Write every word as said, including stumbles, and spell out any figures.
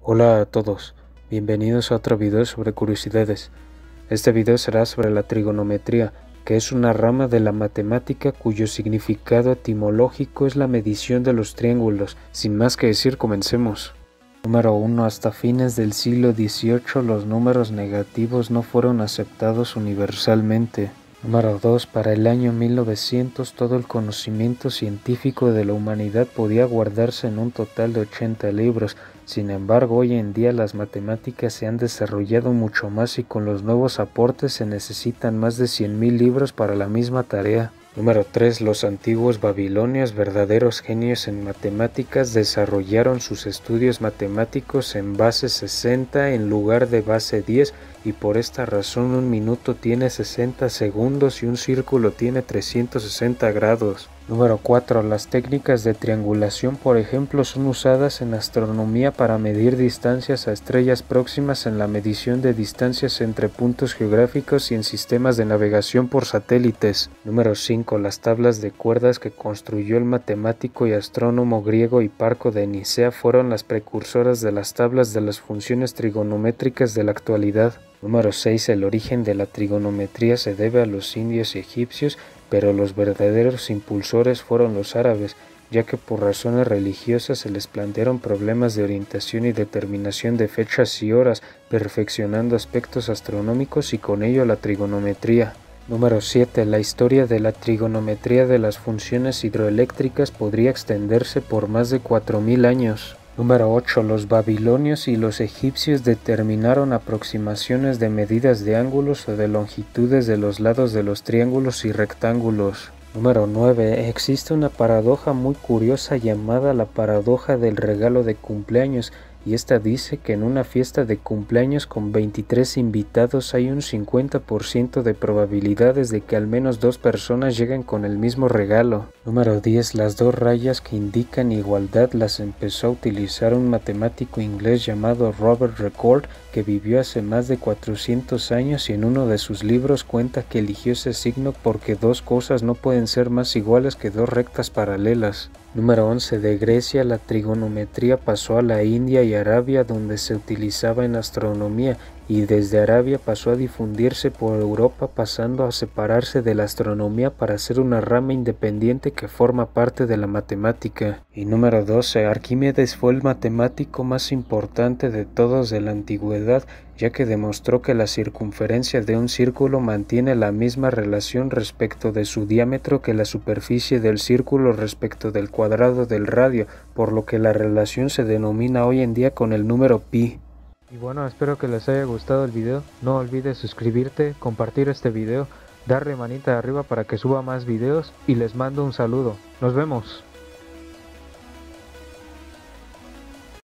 Hola a todos, bienvenidos a otro video sobre curiosidades. Este video será sobre la trigonometría, que es una rama de la matemática cuyo significado etimológico es la medición de los triángulos. Sin más que decir, comencemos. Número uno. Hasta fines del siglo dieciocho los números negativos no fueron aceptados universalmente. Número dos. Para el año mil novecientos todo el conocimiento científico de la humanidad podía guardarse en un total de ochenta libros. Sin embargo, hoy en día las matemáticas se han desarrollado mucho más y con los nuevos aportes se necesitan más de cien mil libros para la misma tarea. Número tres. Los antiguos babilonios, verdaderos genios en matemáticas, desarrollaron sus estudios matemáticos en base sesenta en lugar de base diez, y por esta razón un minuto tiene sesenta segundos y un círculo tiene trescientos sesenta grados. Número cuatro. Las técnicas de triangulación, por ejemplo, son usadas en astronomía para medir distancias a estrellas próximas, en la medición de distancias entre puntos geográficos y en sistemas de navegación por satélites. Número cinco. Las tablas de cuerdas que construyó el matemático y astrónomo griego Hiparco de Nicea fueron las precursoras de las tablas de las funciones trigonométricas de la actualidad. Número seis. El origen de la trigonometría se debe a los indios y egipcios, pero los verdaderos impulsores fueron los árabes, ya que por razones religiosas se les plantearon problemas de orientación y determinación de fechas y horas, perfeccionando aspectos astronómicos y con ello la trigonometría. Número siete. La historia de la trigonometría de las funciones hidroeléctricas podría extenderse por más de cuatro mil años. Número ocho. Los babilonios y los egipcios determinaron aproximaciones de medidas de ángulos o de longitudes de los lados de los triángulos y rectángulos. Número nueve. Existe una paradoja muy curiosa llamada la paradoja del regalo de cumpleaños, y esta dice que en una fiesta de cumpleaños con veintitrés invitados hay un cincuenta por ciento de probabilidades de que al menos dos personas lleguen con el mismo regalo. Número diez. Las dos rayas que indican igualdad las empezó a utilizar un matemático inglés llamado Robert Recorde, que vivió hace más de cuatrocientos años, y en uno de sus libros cuenta que eligió ese signo porque dos cosas no pueden ser más iguales que dos rectas paralelas. Número once. De Grecia la trigonometría pasó a la India y Arabia, donde se utilizaba en astronomía, y desde Arabia pasó a difundirse por Europa, pasando a separarse de la astronomía para ser una rama independiente que forma parte de la matemática. Y número doce. Arquímedes fue el matemático más importante de todos de la antigüedad, ya que demostró que la circunferencia de un círculo mantiene la misma relación respecto de su diámetro que la superficie del círculo respecto del cuadrado del radio, por lo que la relación se denomina hoy en día con el número pi. Y bueno, espero que les haya gustado el video. No olvides suscribirte, compartir este video, darle manita arriba para que suba más videos, y les mando un saludo. Nos vemos.